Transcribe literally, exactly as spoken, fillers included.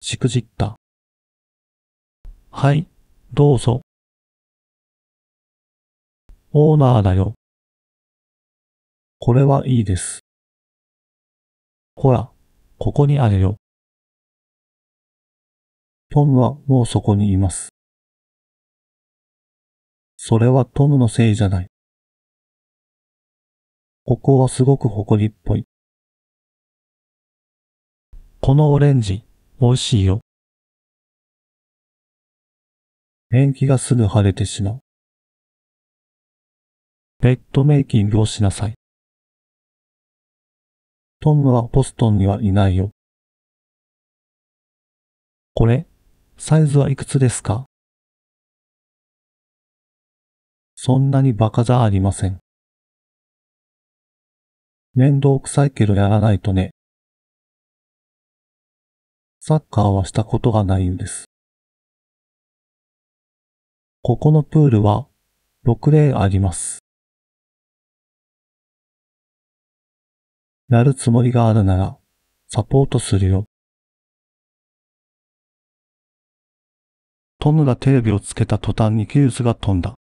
しくじった。はい、どうぞ。オーナーだよ。これはいいです。ほら、ここにあれよ。トムはもうそこにいます。それはトムのせいじゃない。ここはすごく埃っぽい。このオレンジ、美味しいよ。ペンキがすぐ腫れてしまう。ベッドメイキングをしなさい。トムはボストンにはいないよ。これ、サイズはいくつですか？そんなにバカじゃありません。面倒くさいけどやらないとね。サッカーはしたことがないんです。ここのプールは、ろくレーンあります。やるつもりがあるなら、サポートするよ。トムがテレビをつけた途端にキューズが飛んだ。